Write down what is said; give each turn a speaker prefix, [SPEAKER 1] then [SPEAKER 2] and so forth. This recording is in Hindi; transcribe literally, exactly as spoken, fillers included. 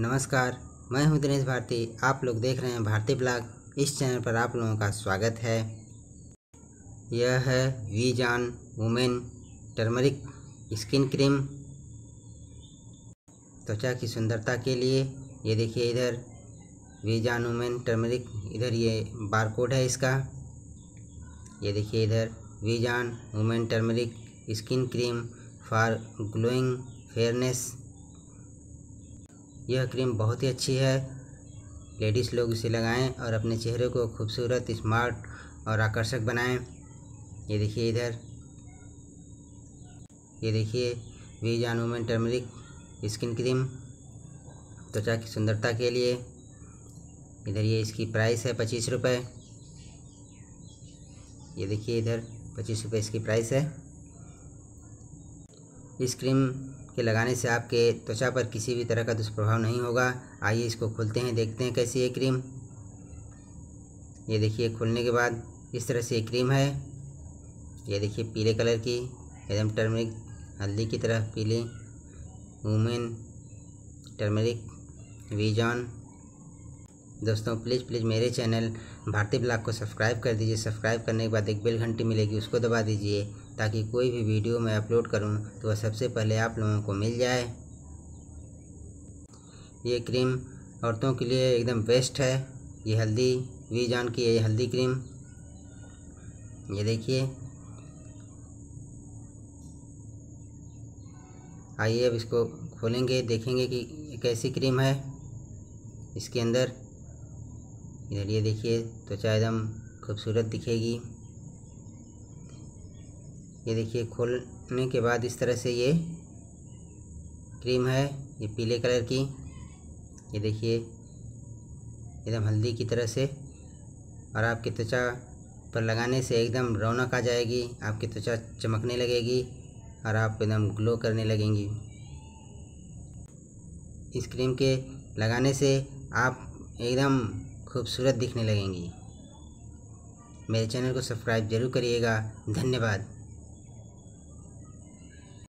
[SPEAKER 1] नमस्कार, मैं हूं दिनेश भारती। आप लोग देख रहे हैं भारती ब्लॉग। इस चैनल पर आप लोगों का स्वागत है। यह है V John women turmeric skin cream, त्वचा की सुंदरता के लिए। ये देखिए इधर वी जॉन वुमेन टर्मरिक, इधर ये बार कोड है इसका। ये देखिए इधर V John women turmeric skin cream for glowing fairness. यह क्रीम बहुत ही अच्छी है। लेडीज़ लोग इसे लगाएं और अपने चेहरे को खूबसूरत, स्मार्ट और आकर्षक बनाएं। ये देखिए इधर, ये देखिए V John women turmeric skin cream त्वचा की सुंदरता के लिए। इधर ये इसकी प्राइस है पच्चीस रुपये। ये देखिए इधर पच्चीस रुपये इसकी प्राइस है। इस क्रीम के लगाने से आपके त्वचा पर किसी भी तरह का दुष्प्रभाव नहीं होगा। आइए इसको खोलते हैं, देखते हैं कैसी है क्रीम। ये देखिए खोलने के बाद इस तरह से ये क्रीम है। ये देखिए पीले कलर की, एकदम टर्मरिक, हल्दी की तरह पीली वुमेन टर्मरिक वी जॉन। दोस्तों प्लीज़ प्लीज़ मेरे चैनल भारती ब्लॉग को सब्सक्राइब कर दीजिए। सब्सक्राइब करने के बाद एक बेल घंटी मिलेगी, उसको दबा दीजिए ताकि कोई भी वीडियो मैं अपलोड करूं तो वह सबसे पहले आप लोगों को मिल जाए। ये क्रीम औरतों के लिए एकदम बेस्ट है। ये हल्दी वी जॉन की है, ये हल्दी क्रीम। ये देखिए, आइए अब इसको खोलेंगे, देखेंगे कि कैसी क्रीम है इसके अंदर। इधर ये देखिए त्वचा एकदम खूबसूरत दिखेगी। ये देखिए खोलने के बाद इस तरह से ये क्रीम है, ये पीले कलर की। ये देखिए एकदम हल्दी की तरह से, और आपकी त्वचा पर लगाने से एकदम रौनक आ जाएगी। आपकी त्वचा चमकने लगेगी और आप एकदम ग्लो करने लगेंगी। इस क्रीम के लगाने से आप एकदम खूबसूरत दिखने लगेंगी। मेरे चैनल को सब्सक्राइब जरूर करिएगा। धन्यवाद।